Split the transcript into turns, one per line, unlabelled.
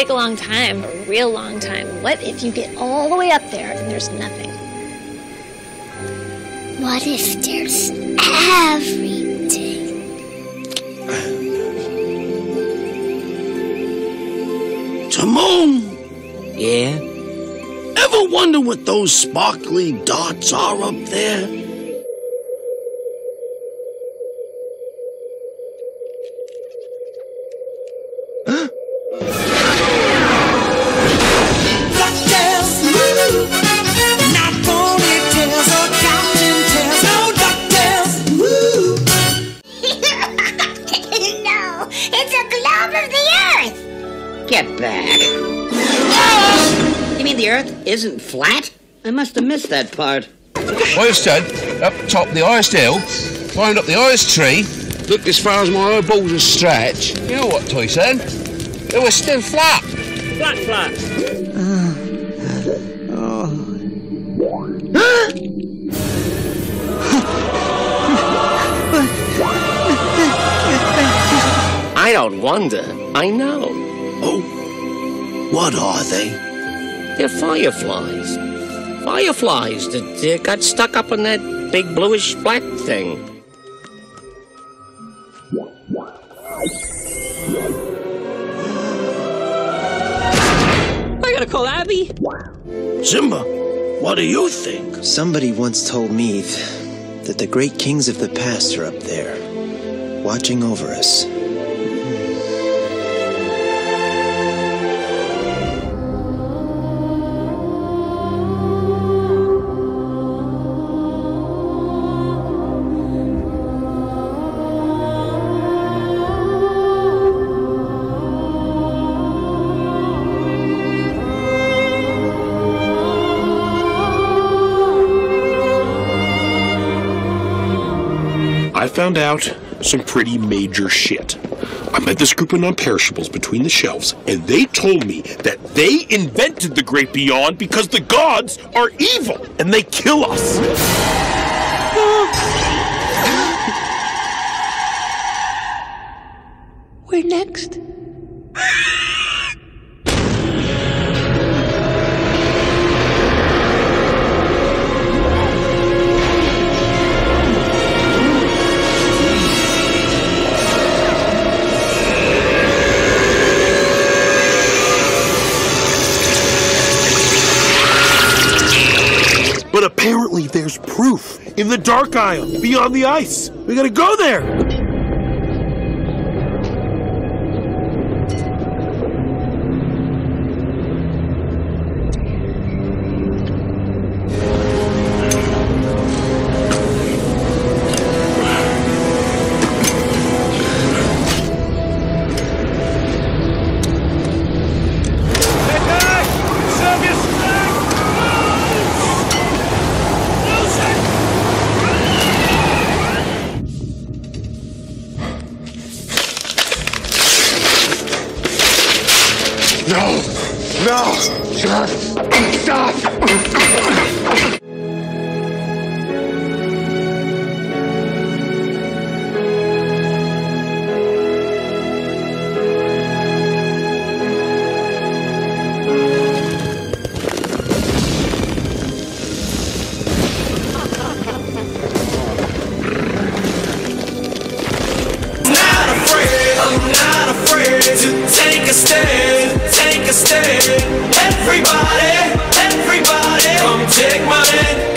a long time, a real long time. What if you get all the way up there and there's nothing?
What if there's everything?
Timon!
Yeah?
Ever wonder what those sparkly dots are up there?
Get back. You mean the Earth isn't flat? I must have missed that part.
I stood up top of the highest hill, climbed up the highest tree, looked as far as my eyeballs would stretch. You know what, Tyson? It was still flat.
Flat, flat.
I don't wonder. I know.
Oh, what are they?
They're fireflies. Fireflies that got stuck up in that big bluish black thing.
I gotta call Abby.
Simba, what do you think?
Somebody once told me that the great kings of the past are up there, watching over us.
I found out some pretty major shit. I met this group of non-perishables between the shelves, and they told me that they invented the Great Beyond because the gods are evil, and they kill us.
We're next.
But apparently there's proof in the Dark Isle, beyond the ice. We gotta go there.
No! Stop!
Take a stand. Everybody, come take my hand.